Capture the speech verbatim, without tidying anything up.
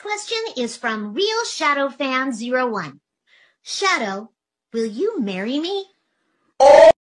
question is from real shadow fan zero one. Shadow, will you marry me?